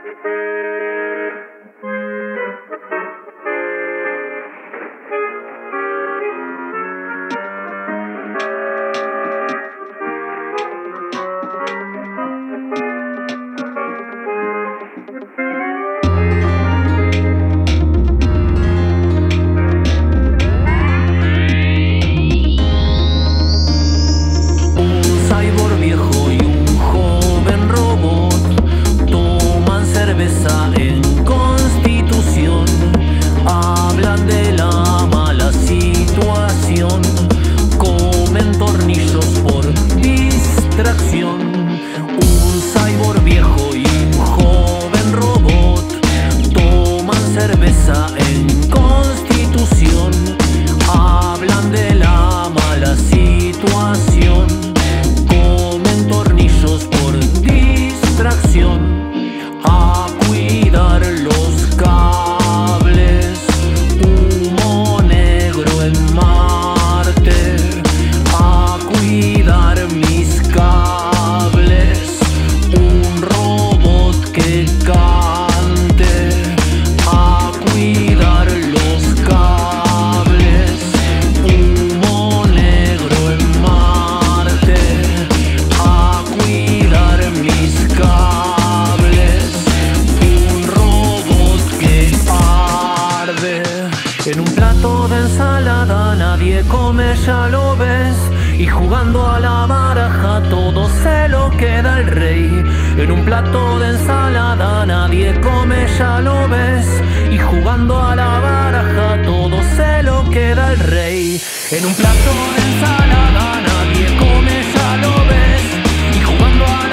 En un plato de ensalada nadie come, ya lo ves. Y jugando a la baraja todo se lo queda el rey. En un plato de ensalada nadie come, ya lo ves. Y jugando a la baraja todo se lo queda el rey. En un plato de ensalada nadie come, ya lo ves. Y jugando a